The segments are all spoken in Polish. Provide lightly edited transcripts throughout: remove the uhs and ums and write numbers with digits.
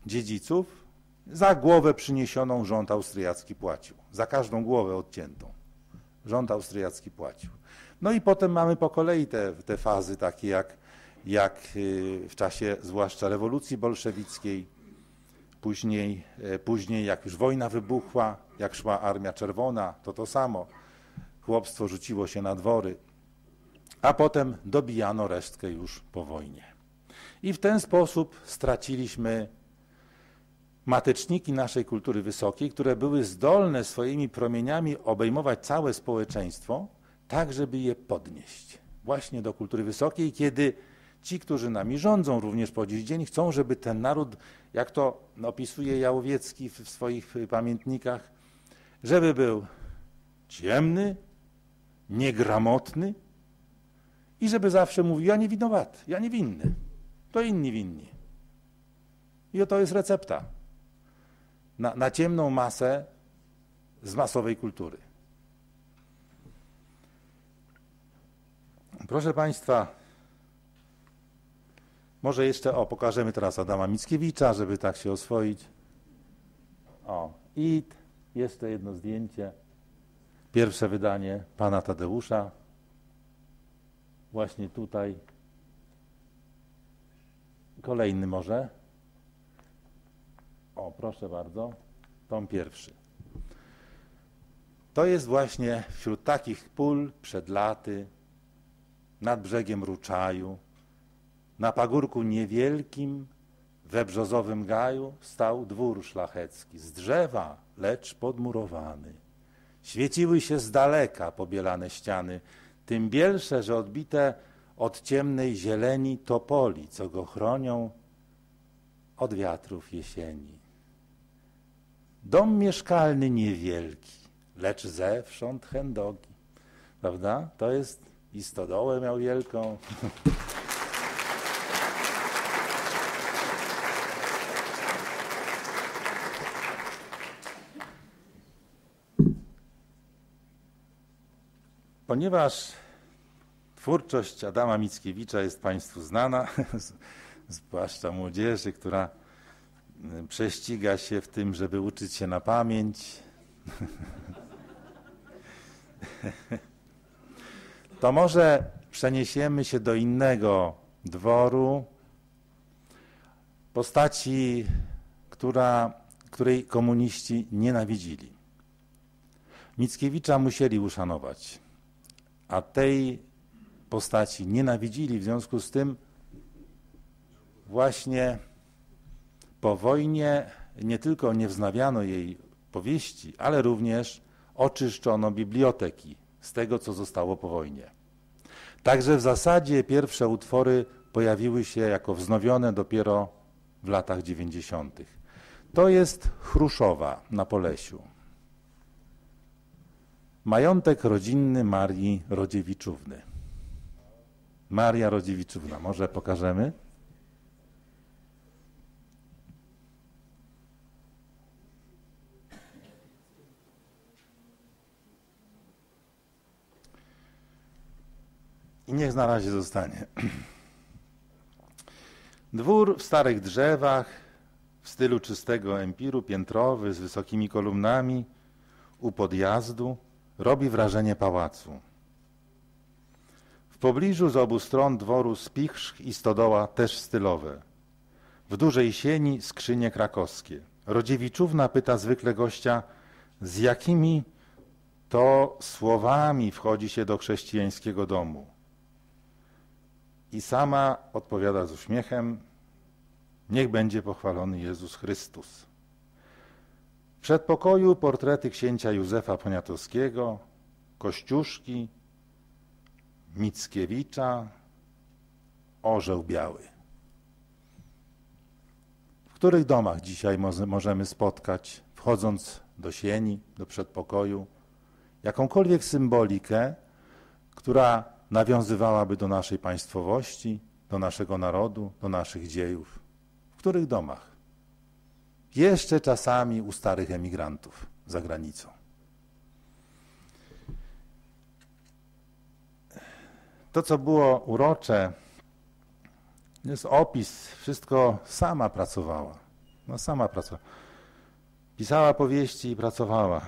dziedziców, za głowę przyniesioną rząd austriacki płacił. Za każdą głowę odciętą rząd austriacki płacił. No i potem mamy po kolei te fazy takie jak w czasie zwłaszcza rewolucji bolszewickiej, później jak już wojna wybuchła, jak szła Armia Czerwona, to samo. Chłopstwo rzuciło się na dwory, a potem dobijano resztkę już po wojnie. I w ten sposób straciliśmy mateczniki naszej kultury wysokiej, które były zdolne swoimi promieniami obejmować całe społeczeństwo, tak żeby je podnieść właśnie do kultury wysokiej, kiedy ci, którzy nami rządzą również po dziś dzień, chcą, żeby ten naród, jak to opisuje Jałowiecki w swoich pamiętnikach, żeby był ciemny, niegramotny i żeby zawsze mówił: ja nie winowaty, ja nie winny, to inni winni. I oto jest recepta na ciemną masę z masowej kultury. Proszę Państwa, może jeszcze pokażemy teraz Adama Mickiewicza, żeby tak się oswoić. I jeszcze jedno zdjęcie. Pierwsze wydanie pana Tadeusza. Właśnie tutaj. Kolejny może. Proszę bardzo. Tom pierwszy. To jest właśnie wśród takich pól przed laty, nad brzegiem Ruczaju, na pagórku niewielkim, we brzozowym gaju stał dwór szlachecki, z drzewa, lecz podmurowany. Świeciły się z daleka pobielane ściany, tym bielsze, że odbite od ciemnej zieleni topoli, co go chronią od wiatrów jesieni. Dom mieszkalny niewielki, lecz zewsząd chędogi. Prawda? To jest i stodołę miał wielką. Ponieważ twórczość Adama Mickiewicza jest Państwu znana, zwłaszcza młodzieży, która prześciga się w tym, żeby uczyć się na pamięć, to może przeniesiemy się do innego dworu, postaci, której komuniści nienawidzili. Mickiewicza musieli uszanować, a tej postaci nienawidzili, w związku z tym właśnie po wojnie nie tylko nie wznawiano jej powieści, ale również oczyszczono biblioteki z tego, co zostało po wojnie. Także w zasadzie pierwsze utwory pojawiły się jako wznowione dopiero w latach 90. To jest Chruszowa na Polesiu. Majątek rodzinny Marii Rodziewiczówny. Maria Rodziewiczówna, może pokażemy? I niech na razie zostanie. Dwór w starych drzewach, w stylu czystego empiru, piętrowy, z wysokimi kolumnami, u podjazdu, robi wrażenie pałacu. W pobliżu z obu stron dworu spichrz i stodoła też stylowe. W dużej sieni skrzynie krakowskie. Rodziewiczówna pyta zwykle gościa, z jakimi to słowami wchodzi się do chrześcijańskiego domu. I sama odpowiada z uśmiechem: niech będzie pochwalony Jezus Chrystus. W przedpokoju portrety księcia Józefa Poniatowskiego, Kościuszki, Mickiewicza, orzeł biały. W których domach dzisiaj możemy spotkać, wchodząc do sieni, do przedpokoju, jakąkolwiek symbolikę, która nawiązywałaby do naszej państwowości, do naszego narodu, do naszych dziejów? W których domach? Jeszcze czasami u starych emigrantów za granicą. To, co było urocze, jest opis, wszystko sama pracowała. No sama pracowała. Pisała powieści i pracowała.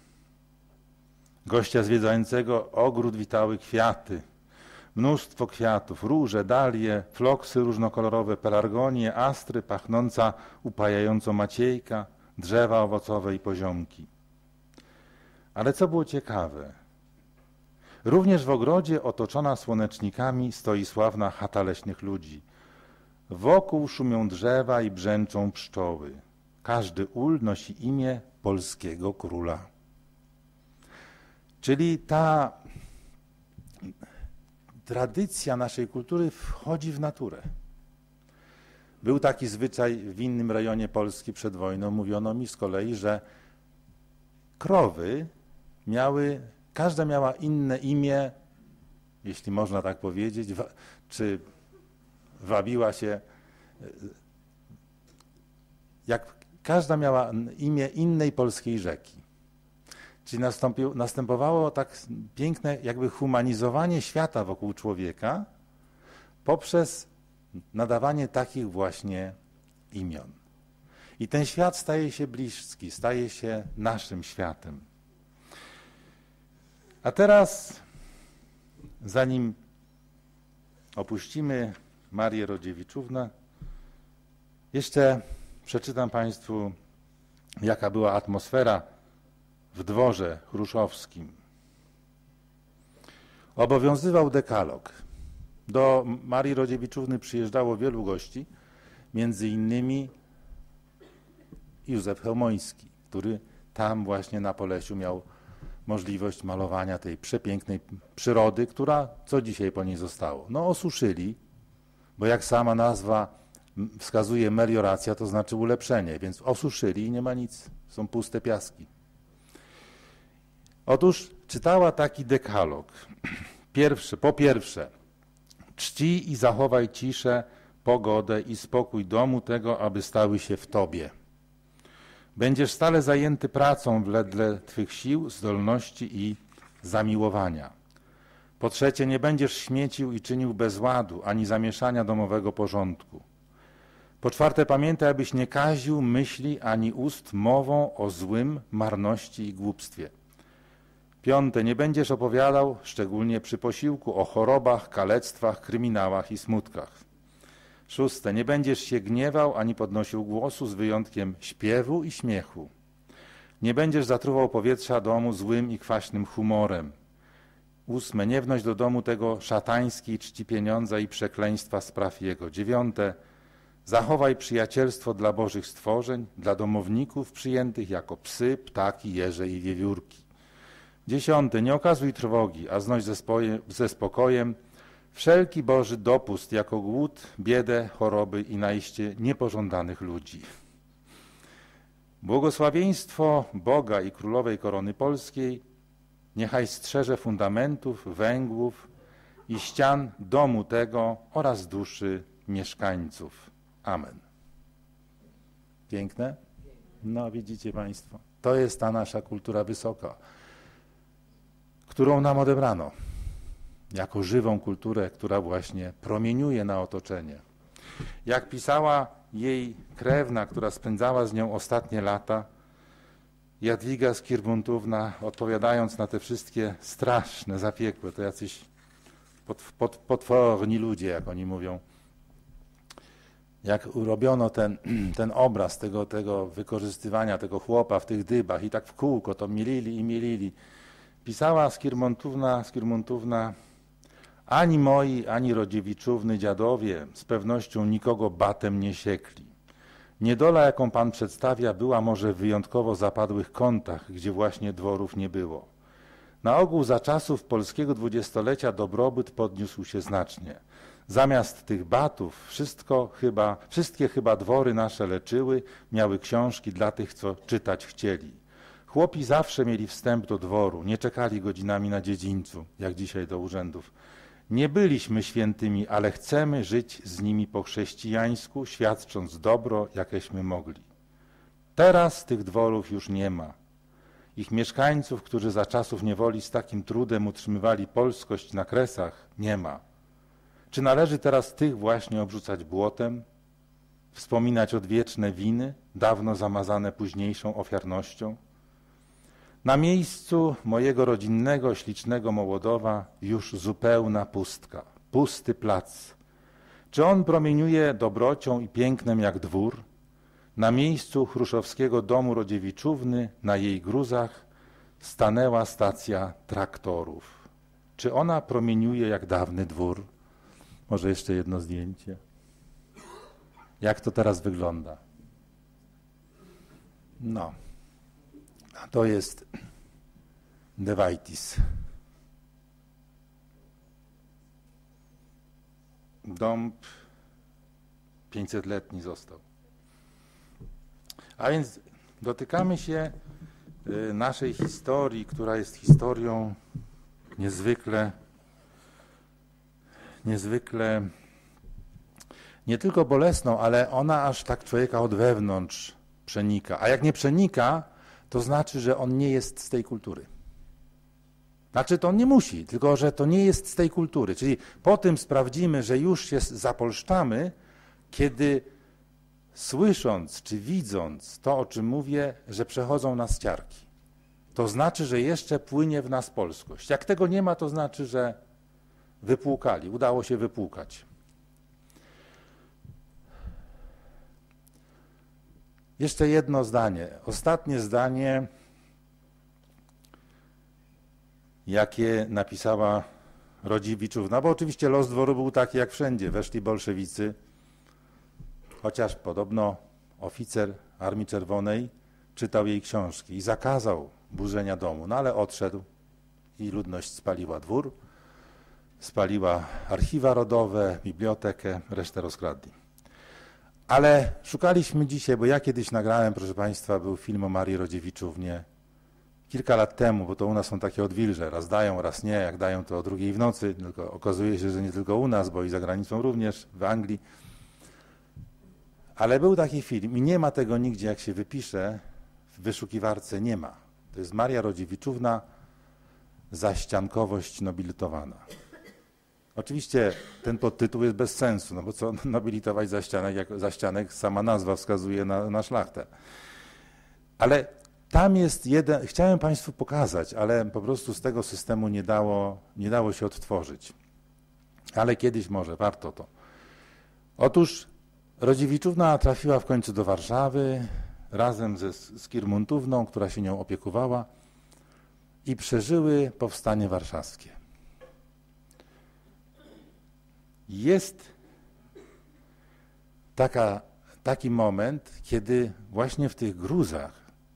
Gościa zwiedzającego ogród witały kwiaty. Mnóstwo kwiatów, róże, dalie, floksy różnokolorowe, pelargonie, astry, pachnąca upajająco maciejka, drzewa owocowe i poziomki. Ale co było ciekawe, również w ogrodzie otoczona słonecznikami stoi sławna chata leśnych ludzi. Wokół szumią drzewa i brzęczą pszczoły. Każdy ul nosi imię polskiego króla. Czyli ta tradycja naszej kultury wchodzi w naturę. Był taki zwyczaj w innym rejonie Polski przed wojną. Mówiono mi z kolei, że krowy każda miała inne imię, jeśli można tak powiedzieć, czy wabiła się, jak każda miała imię innej polskiej rzeki. Czyli następowało tak piękne jakby humanizowanie świata wokół człowieka poprzez nadawanie takich właśnie imion. I ten świat staje się bliski, staje się naszym światem. A teraz, zanim opuścimy Marię Rodziewiczównę, jeszcze przeczytam Państwu, jaka była atmosfera w dworze chruszowskim. Obowiązywał dekalog. Do Marii Rodziewiczówny przyjeżdżało wielu gości, między innymi Józef Chełmoński, który tam właśnie na Polesiu miał możliwość malowania tej przepięknej przyrody, która, co dzisiaj po niej zostało? No osuszyli, bo jak sama nazwa wskazuje, melioracja, to znaczy ulepszenie, więc osuszyli i nie ma nic, są puste piaski. Otóż czytała taki dekalog. Po pierwsze, czcij i zachowaj ciszę, pogodę i spokój domu tego, aby stały się w tobie. Będziesz stale zajęty pracą wedle twych sił, zdolności i zamiłowania. Po trzecie, nie będziesz śmiecił i czynił bezładu, ani zamieszania domowego porządku. Po czwarte, pamiętaj, abyś nie kaził myśli ani ust mową o złym, marności i głupstwie. Piąte, nie będziesz opowiadał, szczególnie przy posiłku, o chorobach, kalectwach, kryminałach i smutkach. Szóste, nie będziesz się gniewał ani podnosił głosu z wyjątkiem śpiewu i śmiechu. Nie będziesz zatruwał powietrza domu złym i kwaśnym humorem. Ósme, nie wnoś do domu tego szatańskiej czci pieniądza i przekleństwa spraw jego. Dziewiąte, zachowaj przyjacielstwo dla bożych stworzeń, dla domowników przyjętych jako psy, ptaki, jeże i wiewiórki. Dziesiąte, nie okazuj trwogi, a znoś ze spokojem wszelki Boży dopust jako głód, biedę, choroby i najście niepożądanych ludzi. Błogosławieństwo Boga i Królowej Korony Polskiej niechaj strzeże fundamentów, węgłów i ścian domu tego oraz duszy mieszkańców. Amen. Piękne? No widzicie Państwo, to jest ta nasza kultura wysoka, którą nam odebrano jako żywą kulturę, która właśnie promieniuje na otoczenie. Jak pisała jej krewna, która spędzała z nią ostatnie lata, Jadwiga Skirbuntówna, odpowiadając na te wszystkie straszne, zapiekłe, to jacyś potworni ludzie, jak oni mówią, jak urobiono ten obraz tego wykorzystywania tego chłopa w tych dybach i tak w kółko to mielili i mielili. Pisała Skirbuntówna, ani moi, ani Rodziewiczówny dziadowie z pewnością nikogo batem nie siekli. Niedola, jaką pan przedstawia, była może w wyjątkowo zapadłych kątach, gdzie właśnie dworów nie było. Na ogół za czasów polskiego dwudziestolecia dobrobyt podniósł się znacznie. Zamiast tych batów wszystkie chyba dwory nasze leczyły, miały książki dla tych, co czytać chcieli. Chłopi zawsze mieli wstęp do dworu, nie czekali godzinami na dziedzińcu, jak dzisiaj do urzędów. Nie byliśmy świętymi, ale chcemy żyć z nimi po chrześcijańsku, świadcząc dobro, jakeśmy mogli. Teraz tych dworów już nie ma. Ich mieszkańców, którzy za czasów niewoli z takim trudem utrzymywali polskość na Kresach, nie ma. Czy należy teraz tych właśnie obrzucać błotem? wspominać odwieczne winy, dawno zamazane późniejszą ofiarnością. Na miejscu mojego rodzinnego, ślicznego Mołodowa już zupełna pustka, pusty plac. Czy on promieniuje dobrocią i pięknem jak dwór? Na miejscu chruszowskiego domu Rodziewiczówny, na jej gruzach, stanęła stacja traktorów. Czy ona promieniuje jak dawny dwór? Może jeszcze jedno zdjęcie. Jak to teraz wygląda? No, a to jest Devaitis. Dąb 500-letni został. A więc dotykamy się naszej historii, która jest historią niezwykle nie tylko bolesną, ale ona aż tak człowieka od wewnątrz przenika. A jak nie przenika, to znaczy, że on nie jest z tej kultury. Znaczy, to on nie musi, tylko że to nie jest z tej kultury. Czyli po tym sprawdzimy, że już się zapolszczamy, kiedy słysząc czy widząc to, o czym mówię, że przechodzą nas ciarki. To znaczy, że jeszcze płynie w nas polskość. Jak tego nie ma, to znaczy, że wypłukali, udało się wypłukać. Jeszcze jedno zdanie, ostatnie zdanie, jakie napisała Rodziewiczówna, bo oczywiście los dworu był taki jak wszędzie, weszli bolszewicy, chociaż podobno oficer Armii Czerwonej czytał jej książki i zakazał burzenia domu, no ale odszedł i ludność spaliła dwór, spaliła archiwa rodowe, bibliotekę, resztę rozkradli. Ale szukaliśmy dzisiaj, bo ja kiedyś nagrałem, proszę Państwa, był film o Marii Rodziewiczównie kilka lat temu, bo to u nas są takie odwilże, raz dają, raz nie, jak dają to o 2:00 w nocy, tylko okazuje się, że nie tylko u nas, bo i za granicą również, w Anglii. Ale był taki film i nie ma tego nigdzie, jak się wypisze, w wyszukiwarce nie ma. To jest Maria Rodziewiczówna, zaściankowość nobilitowana. Oczywiście ten podtytuł jest bez sensu, no bo co nobilitować zaścianek, jak zaścianek sama nazwa wskazuje na szlachtę. Ale tam jest jeden, chciałem Państwu pokazać, ale po prostu z tego systemu nie dało się odtworzyć. Ale kiedyś może, warto to. Otóż Rodziewiczówna trafiła w końcu do Warszawy razem z Kirmuntówną, która się nią opiekowała i przeżyły powstanie warszawskie. Jest taki moment, kiedy właśnie w tych gruzach,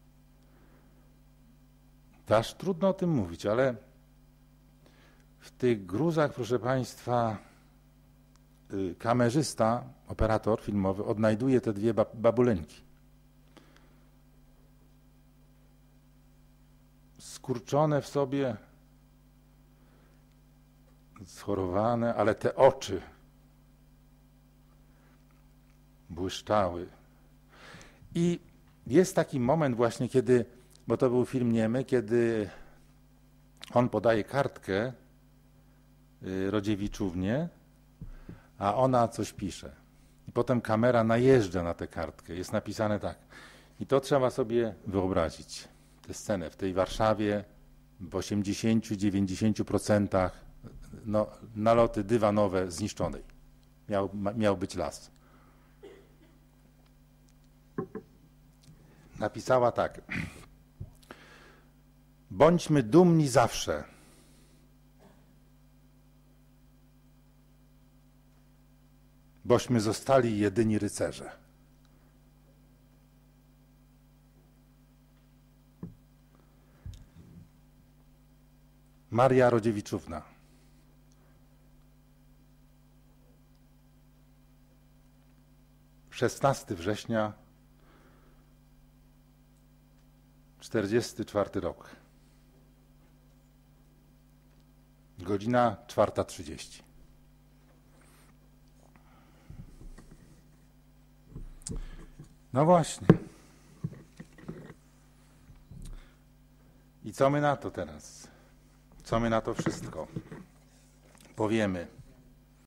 to aż trudno o tym mówić, ale w tych gruzach, proszę Państwa, kamerzysta, operator filmowy odnajduje te dwie babuleńki. Skurczone w sobie, schorowane, ale te oczy błyszczały. I jest taki moment właśnie, kiedy, bo to był film niemy, kiedy on podaje kartkę Rodziewiczównie, a ona coś pisze. I potem kamera najeżdża na tę kartkę. Jest napisane tak. I to trzeba sobie wyobrazić. Tę scenę w tej Warszawie w 80–90% no, naloty dywanowe zniszczonej. Miał być las. Napisała tak. Bądźmy dumni zawsze. Bośmy zostali jedyni rycerze. Maria Rodziewiczówna. Szesnasty września 1944 rok. Godzina 4:30. No właśnie. I co my na to teraz? Co my na to wszystko powiemy?